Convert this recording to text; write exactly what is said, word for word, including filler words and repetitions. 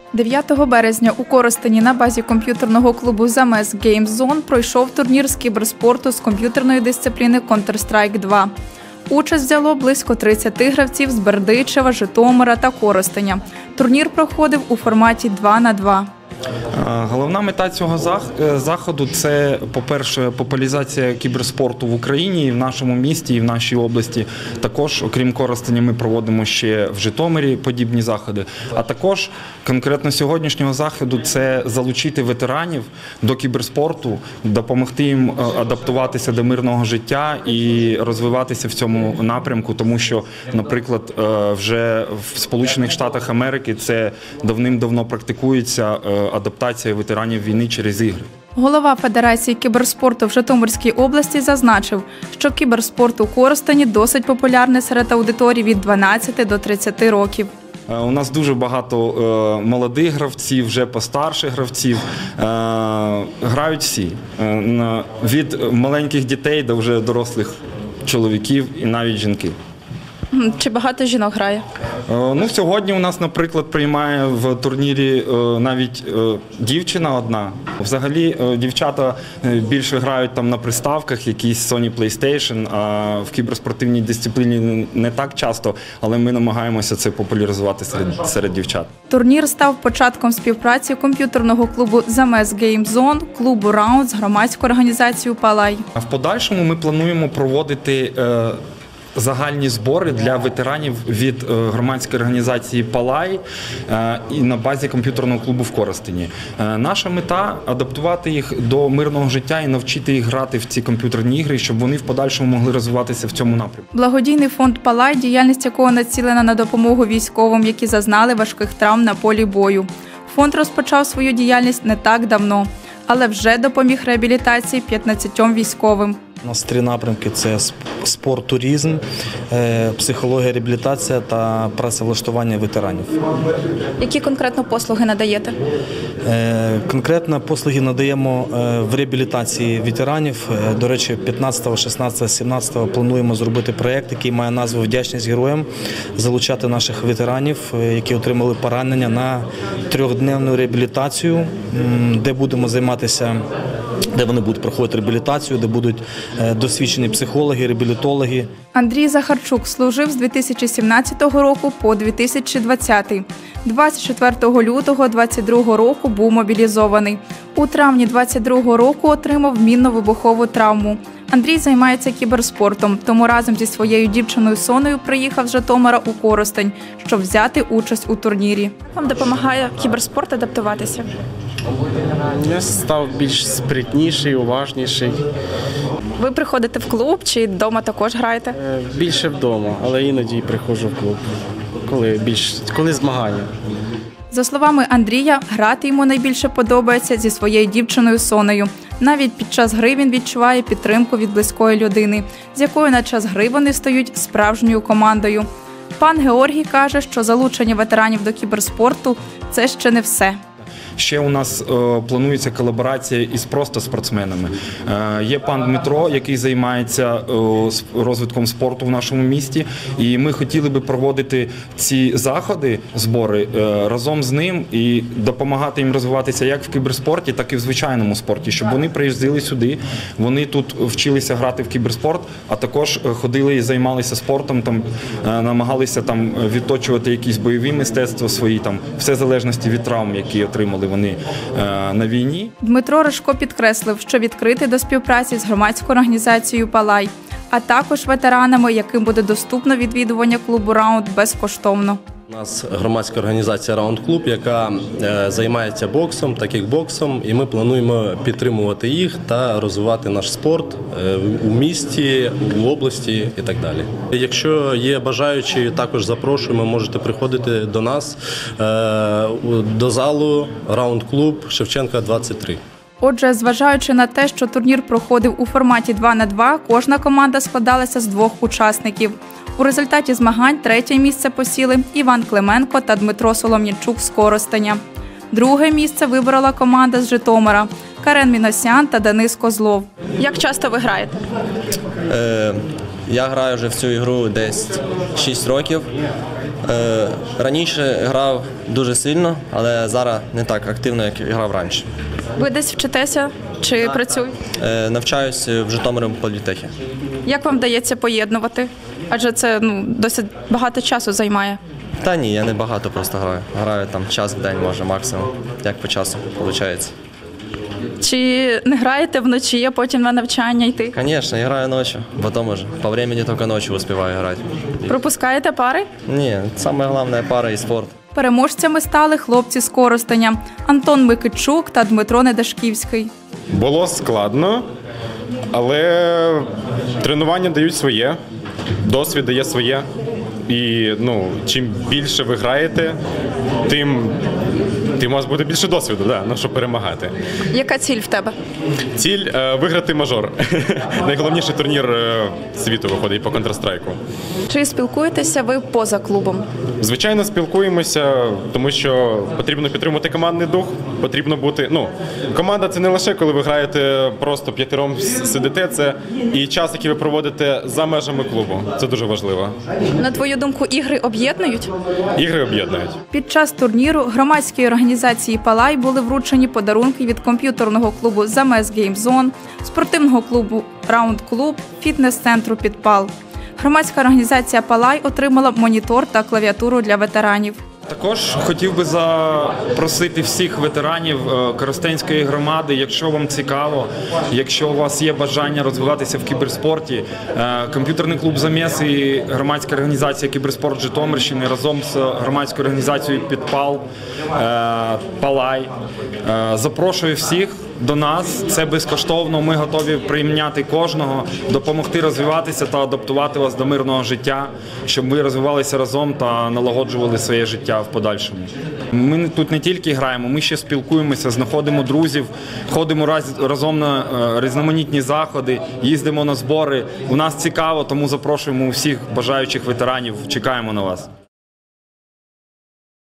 дев'ятого березня у Коростені на базі комп'ютерного клубу «Замес Game Zone» пройшов турнір з кіберспорту з комп'ютерної дисципліни «Контр-Страйк два». Участь взяло близько тридцяти гравців з Бердичева, Житомира та Коростеня. Турнір проходив у форматі два на два. Головна мета цього заходу – це, по-перше, популяризація кіберспорту в Україні, і в нашому місті, і в нашій області. Також, окрім Коростеня, ми проводимо ще в Житомирі подібні заходи. А також, конкретно сьогоднішнього заходу, це залучити ветеранів до кіберспорту, допомогти їм адаптуватися до мирного життя і розвиватися в цьому напрямку, тому що, наприклад, вже в Сполучених Штатах Америки це давним-давно практикується адаптація ветеранів війни через ігри. Голова Федерації кіберспорту в Житомирській області зазначив, що кіберспорт у Коростені досить популярний серед аудиторії від дванадцяти до тридцяти років. У нас дуже багато молодих гравців, вже постарших гравців. Грають всі. Від маленьких дітей до вже дорослих чоловіків і навіть жінки. Чи багато жінок грає? Ну, сьогодні у нас, наприклад, приймає в турнірі навіть дівчина одна. Взагалі, дівчата більше грають там на приставках, якісь Sony PlayStation, а в кіберспортивній дисципліні не так часто, але ми намагаємося це популяризувати серед, серед дівчат. Турнір став початком співпраці комп'ютерного клубу «Замес Game Zone», клубу «Раунд» з громадською організацією «Палай». В подальшому ми плануємо проводити загальні збори для ветеранів від громадської організації «Палай» і на базі комп'ютерного клубу в Коростені. Наша мета – адаптувати їх до мирного життя і навчити їх грати в ці комп'ютерні ігри, щоб вони в подальшому могли розвиватися в цьому напрямку. Благодійний фонд «Палай», діяльність якого націлена на допомогу військовим, які зазнали важких травм на полі бою. Фонд розпочав свою діяльність не так давно, але вже допоміг реабілітації п'ятнадцятьом військовим. У нас три напрямки – це спорт, туризм, психологія, реабілітація та працевлаштування ветеранів. Які конкретно послуги надаєте? Конкретно послуги надаємо в реабілітації ветеранів. До речі, п'ятнадцятого, шістнадцятого, сімнадцятого плануємо зробити проєкт, який має назву «Вдячність героям», залучати наших ветеранів, які отримали поранення, на трьохденну реабілітацію, де будемо займатися, де вони будуть проходити реабілітацію, де будуть досвідчені психологи, реабілітологи. Андрій Захарчук служив з дві тисячі сімнадцятого року по дві тисячі двадцятий. двадцять четвертого лютого двадцять другого року був мобілізований. У травні двадцять другого року отримав мінно-вибухову травму. Андрій займається кіберспортом, тому разом зі своєю дівчиною Соною приїхав з Житомира у Коростень, щоб взяти участь у турнірі. Вам допомагає кіберспорт адаптуватися? Я став більш спритніший, уважніший. Ви приходите в клуб чи вдома також граєте? Більше вдома, але іноді приходжу в клуб, коли, більш, коли змагання. За словами Андрія, грати йому найбільше подобається зі своєю дівчиною Сонею. Навіть під час гри він відчуває підтримку від близької людини, з якою на час гри вони стають справжньою командою. Пан Георгій каже, що залучення ветеранів до кіберспорту – це ще не все. Ще у нас е, планується колаборація із просто спортсменами. Е, є пан Дмитро, який займається е, розвитком спорту в нашому місті, і ми хотіли би проводити ці заходи, збори е, разом з ним і допомагати їм розвиватися як в кіберспорті, так і в звичайному спорті, щоб вони приїздили сюди, вони тут вчилися грати в кіберспорт, а також ходили і займалися спортом, там, е, намагалися там відточувати якісь бойові мистецтва свої, там, все в залежності від травм, які отримали вони е, на війні. Дмитро Рожко підкреслив, що відкритий до співпраці з громадською організацією «Палай», а також ветеранами, яким буде доступно відвідування клубу «Раунд» безкоштовно. У нас громадська організація «Раунд Клуб», яка е, займається боксом та кікбоксом, і ми плануємо підтримувати їх та розвивати наш спорт е, у місті, в області і так далі. Якщо є бажаючі, також запрошуємо, можете приходити до нас, е, до залу «Раунд Клуб» Шевченка, двадцять три. Отже, зважаючи на те, що турнір проходив у форматі два на два, кожна команда складалася з двох учасників. У результаті змагань третє місце посіли Іван Клименко та Дмитро Солом'янчук з Коростеня. Друге місце вибрала команда з Житомира – Карен Міносян та Денис Козлов. Як часто ви граєте? Е, я граю вже в цю ігру десь шість років. Е, раніше грав дуже сильно, але зараз не так активно, як грав раніше. Ви десь вчитеся чи працюєте? Е, навчаюсь в Житомирі політехі. Як вам вдається поєднувати? Адже це ну, досить багато часу займає. Та ні, я не багато просто граю. Граю там час в день, може, максимум, як по часу виходить. Чи не граєте вночі, а потім на навчання йти? Звісно, я граю ночі, потім уже. По времени тільки ночі успіваю грати. Пропускаєте пари? Ні, саме головне пара і спорт. Переможцями стали хлопці з Коростеня – Антон Микитчук та Дмитро Недашківський. Було складно, але тренування дають своє, досвід дає своє. І ну, чим більше ви граєте, тим, тим у вас буде більше досвіду, да, ну, щоб перемагати. Яка ціль в тебе? Ціль е, – виграти мажор. Найголовніший турнір е, світу виходить по Counter-Strike. Чи спілкуєтеся ви поза клубом? Звичайно, спілкуємося, тому що потрібно підтримувати командний дух, потрібно бути, ну, команда – це не лише коли ви граєте просто п'ятером сидите, це і час, який ви проводите за межами клубу. Це дуже важливо. На твою думку, ігри об'єднують? Ігри об'єднують. Під час турніру громадської організації «Палай» були вручені подарунки від комп'ютерного клубу «Замес Гейм Зон», спортивного клубу «Раунд Клуб», фітнес-центру «Підпал». Громадська організація «Палай» отримала монітор та клавіатуру для ветеранів. Також хотів би запросити всіх ветеранів Коростенської громади, якщо вам цікаво, якщо у вас є бажання розвиватися в кіберспорті, комп'ютерний клуб «Замес» і громадська організація «Кіберспорт Житомирщини» разом з громадською організацією «Підпал», «Палай» запрошую всіх до нас. Це безкоштовно, ми готові прийняти кожного, допомогти розвиватися та адаптувати вас до мирного життя, щоб ви розвивалися разом та налагоджували своє життя в подальшому. Ми тут не тільки граємо, ми ще спілкуємося, знаходимо друзів, ходимо раз, разом на е, різноманітні заходи, їздимо на збори. У нас цікаво, тому запрошуємо усіх бажаючих ветеранів, чекаємо на вас.